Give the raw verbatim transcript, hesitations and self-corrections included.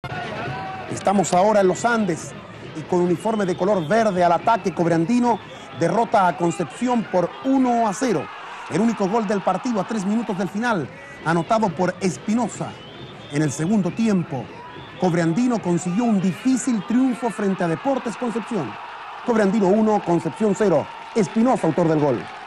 Estamos ahora en los Andes y con uniforme de color verde al ataque, Cobreandino derrota a Concepción por uno a cero. El único gol del partido a tres minutos del final, anotado por Espinosa. En el segundo tiempo, Cobreandino consiguió un difícil triunfo frente a Deportes Concepción. Cobreandino uno, Concepción cero. Espinosa, autor del gol.